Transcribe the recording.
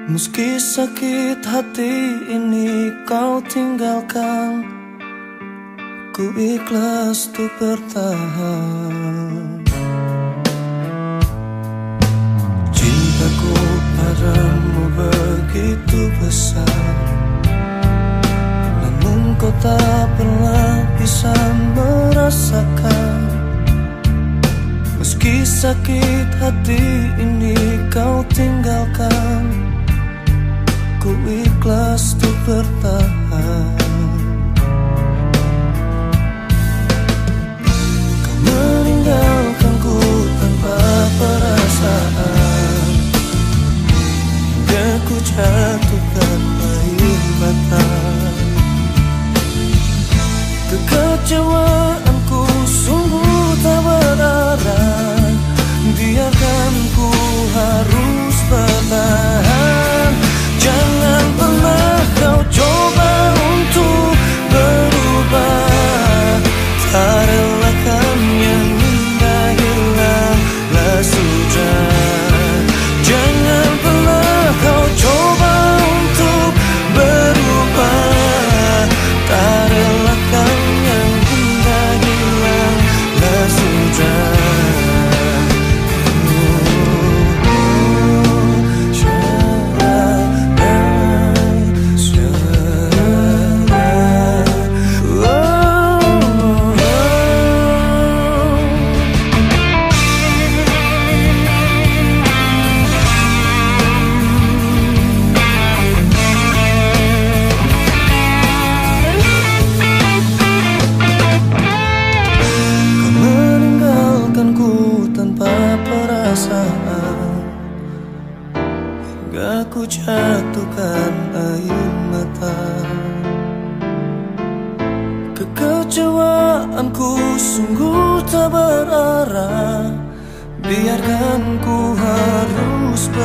Meski sakit hati ini kau tinggalkan, ku ikhlas untuk bertahan. Cintaku padamu begitu besar, namun kau tak pernah bisa merasakan. Meski sakit hati ini kau tinggalkan, ku ikhlas untuk bertahan. Kau meninggalkanku tanpa perasaan, hingga ku jatuhkan air mata. Kekecewaanku sungguh tak berarah, biarkan ku harus bertahan. Jangan pernah kau coba untuk berubah, tak relakan yang indah hilanglah sudah. Jangan pernah kau coba untuk berubah, tak relakan yang indah hilanglah sudah. Hingga ku jatuhkan air mata. Kekecewaanku sungguh tak berarah, biarkan ku harus